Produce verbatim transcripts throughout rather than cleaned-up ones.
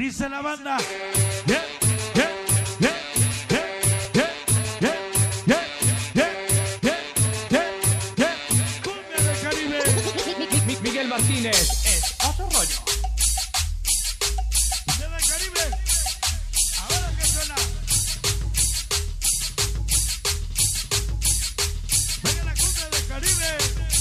Dice la banda. Yeah, yeah, yeah, yeah, yeah, yeah, yeah, yeah, yeah, yeah, yeah. Cumbia del Caribe. Miguel Martínez es otro rollo. Cumbia del Caribe. Ahora que suena. Venga la cumbia del Caribe.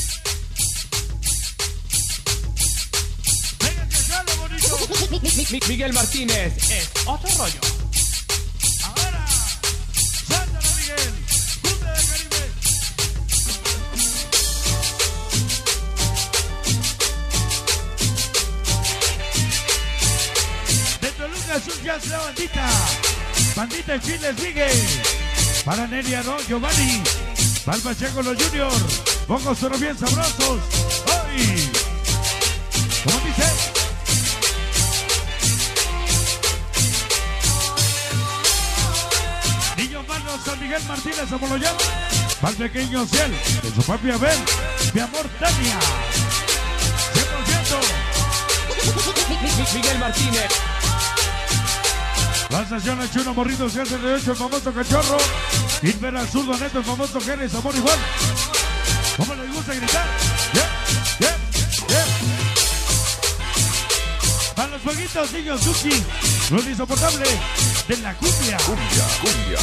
Venga que sale bonito. Miguel Martínez es otro rollo. Ahora, suéltalo, Miguel. Cumbia del Caribe. De Toluca, Sur Jazz, la bandita. Bandita en Chile, Miguel. Para Nelia, Don Giovanni. Para el Pacheco, los Junior. Pocos pero bien sabrosos. ¡Ay! ¿Cómo dice? Niños malos, San Miguel Martínez, como lo llaman. Para el pequeño Ciel, de su papi Abel. Mi amor, Tania. cien por ciento. Miguel Martínez. La estación el Chuno Morrito, se hace de ocho, el famoso Cachorro. Inver al zurdo neto, el famoso Jerez, amor igual. ¿Cómo les gusta gritar? Yeah, yeah, yeah. Para los jueguitos, niños, Suki. Lo insoportable de la cumbia. Cumbia, cumbia.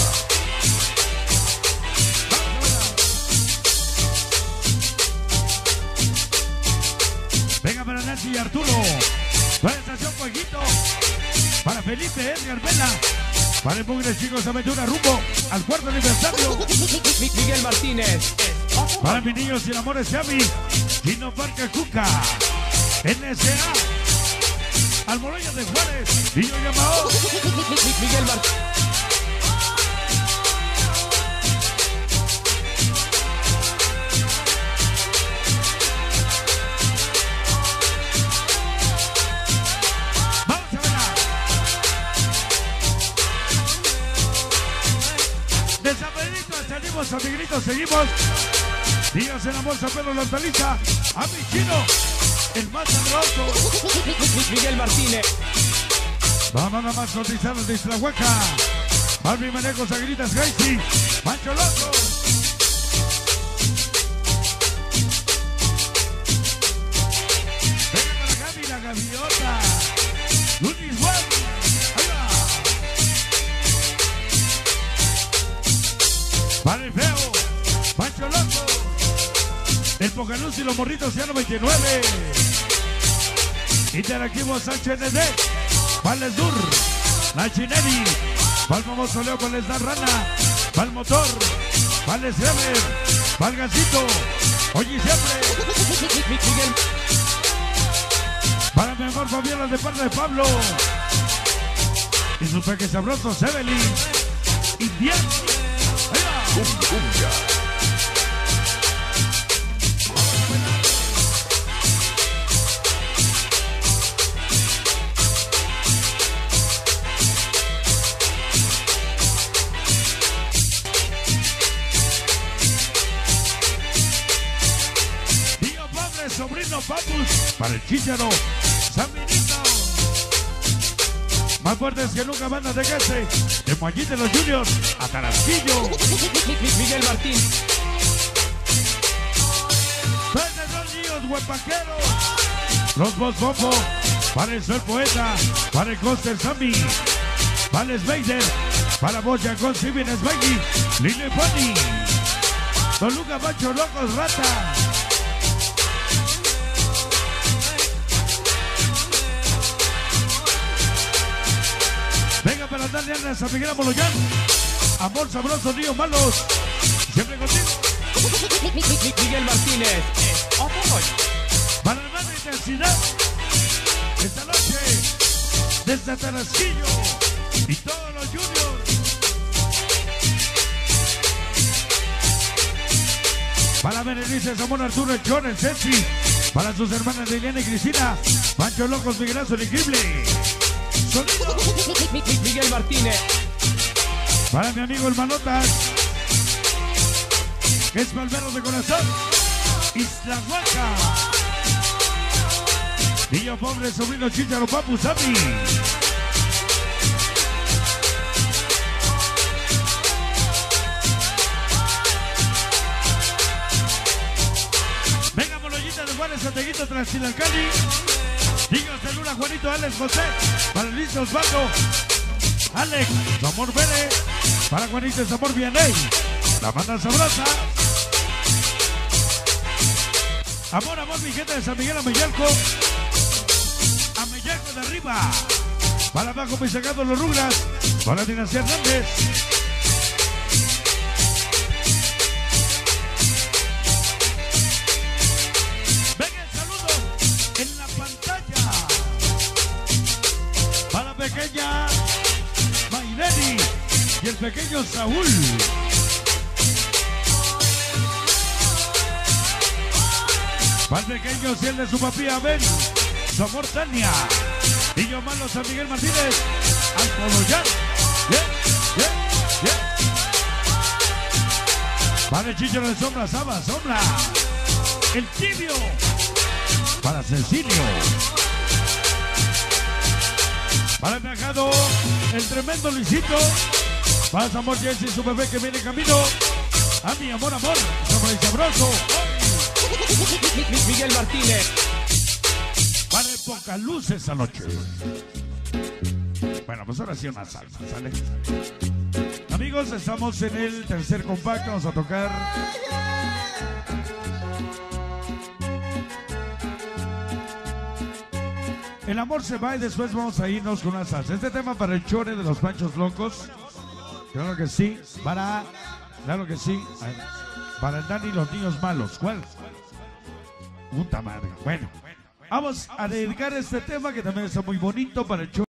Venga para Nancy y Arturo. Para la estación Jueguito. Para Felipe, Edgar Vela. Para el Mugre Chicos Aventura rumbo al cuarto aniversario. Miguel Martínez es otro Para rollo. mis niños sin amores, Yami. Chino Parque Cuca. N S A. Almoloya de Juárez. Niño llamado. Miguel Martínez. Vamos a verla. De San Pedrito salimos, San Miguelito, seguimos. Días en amor, San Pedro, la hortaliza. A mi chino, el más sabroso. Miguel Martínez. Vamos nada más cotizadas de Islahuaca. Albi Manejo, Sagritas, Gaisi. Mancho Loco. Venga para Gaby, la gaviota. Lunis Juan. Ahí va. Para el feo. Mancho Loco. El Pocaluz y los morritos, ya noventa y nueve. Interactivos H N D. Vales Dur, Nachineri, Val famoso Leo con les da rana, Val motor, Vales Rever, Val Gancito, oye siempre. Miguel. Para mi amor Fabiola de parte de Pablo. Y sus peques sabrosos, Evelyn, Indian. Ahí va. Cumbia, cumbia. Tío pobre, sobrino Papus, para el Chícharo, San Benito. Más fuertes que nunca, banda de Gese, de Moallín de los Juniors, a Tarasquillo. Miguel Martínez. Venden los niños huepaqueros, los Bosfofo, para el Sol Poeta, para el Coster Sammy, para el Vader, para Boya con Sibin Smaggy, Lile Funny, Toluca Macho Locos Rata. Venga para darle a San Miguel Moloyán, amor sabroso, niños malos, siempre contigo. Miguel Martínez es otro rollo. Para la gran intensidad, esta noche, desde Tarasquillo y todos los juniors. Para Berenice, Samón, Arturo, el Chon, el Ceci. Para sus hermanas de Eliana y Cristina. Mancho Locos, Miguelazo, el Increíble. Sonido. Miguel Martínez. Para mi amigo el Manotas. Que es Palmero de corazón. Islahuaca. Niño pobre, sobrino Chícharo, Papu, Sami. Vale Santeguito Transilancali. Niños de Luna, Juanito, Alex José. Para Luis Osvaldo. Alex, su amor Bere. Para Juanito, su amor Vianey. La banda sabrosa. Amor, amor, mi gente de San Miguel Ameyalco. Ameyalco de arriba. Para abajo, me sacando los rugras. Para Dinastía Hernández. Venga el saludo en la pantalla. Para la pequeña Mayreli y el pequeño Saúl. Para el pequeño, si el de su papi Abel. Su amor Tania. Niño malo San Miguel Martínez. Al Coloyán. Yeah, yeah, yeah. Para Chicho de Sombra, Saba, Sombra. El Tibio. Para Cecilio. Para el viajado, el tremendo Luisito. Para su amor Jesse y su bebé que viene en camino. A mi amor, amor. Somos el sabroso. Miguel Martínez. Para el poca luz esa noche. Bueno, pues ahora sí una salsa, ¿sale? Amigos, estamos en el tercer compacto. Vamos a tocar El amor se va y después vamos a irnos con una salsa. Este tema para el Chore de los Panchos Locos. Claro que sí. Para, claro que sí. Para el Dani y los niños malos. ¿Cuál? Puta madre. Bueno, vamos a dedicar este tema que también está muy bonito para el Chore.